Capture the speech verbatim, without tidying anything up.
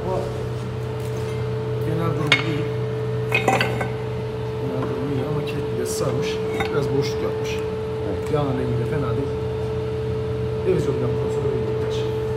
Ama genel durum iyi. Genel durum iyi ama kilit bilesi sarmış. Biraz boşluk yapmış. Evet. Yağın rengi de fena değil. Revizyon yaptıktan sonra öyle gider.